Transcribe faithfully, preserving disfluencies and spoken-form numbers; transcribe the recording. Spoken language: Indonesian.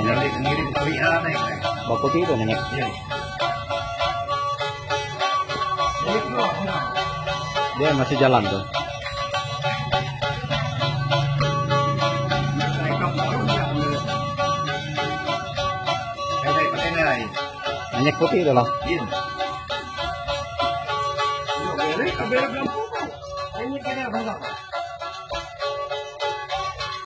Ngirim ngirim ke W A nih. Baku itu nanya. Iya. Dia masih jalan tuh. Minyak putih itu loh. Iya.